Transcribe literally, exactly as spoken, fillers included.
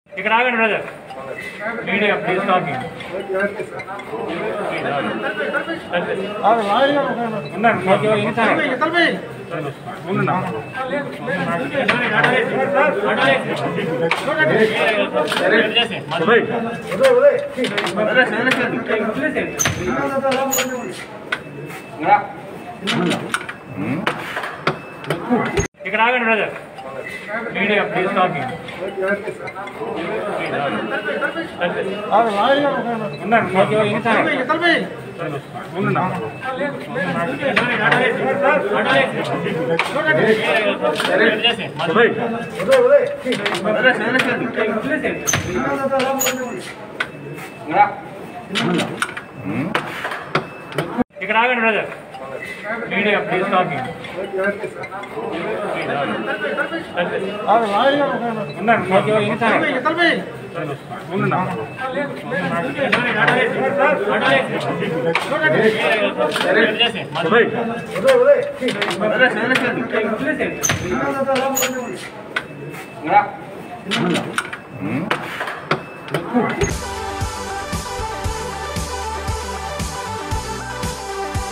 ఇక్కడ ఆగండి brother. Media please talking. ఇక్కడ ఆగండి బ్రదర్. Media please talking. ఇక్కడ ఆగండి brother. Media please talking. Enggak.